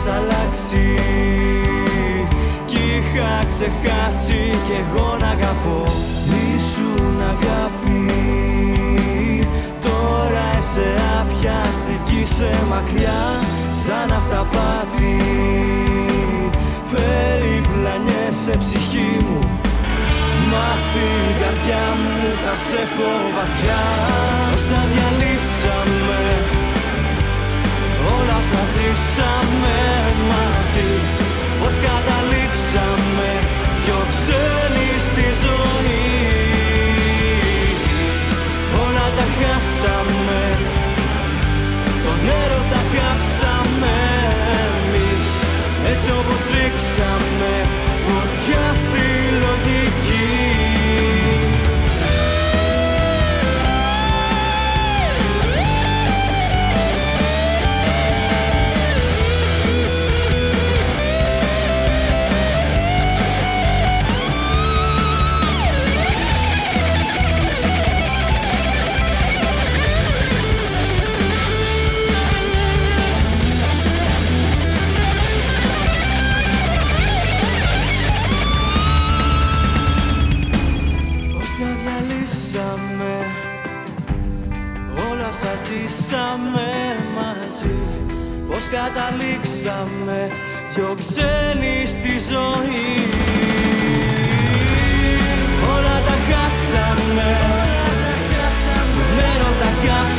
αλλάξει κι είχα ξεχάσει κι εγώ να αγαπώ. Ήσουν αγάπη, τώρα είσαι απιαστική, σε μακριά σαν αυταπάτη. Περιπλανιέσαι ψυχή μου, μα στην καρδιά μου θα σε έχω βαθιά. Πώς τα διαλύσαμε όλα όσα ζήσαμε μαζί, πώς καταλήξαμε δυο ξένοι στη ζωή. Όλα τα χάσαμε, τον έρωτα κάψαμε εμείς, έτσι όπως ρίξαμε φωτιά στη λογική. Όλα όσα ζήσαμε μαζί, πώς καταλήξαμε δυο ξένοι στη ζωή. Όλα τα χάσαμε, τον έρωτα κάψαμε.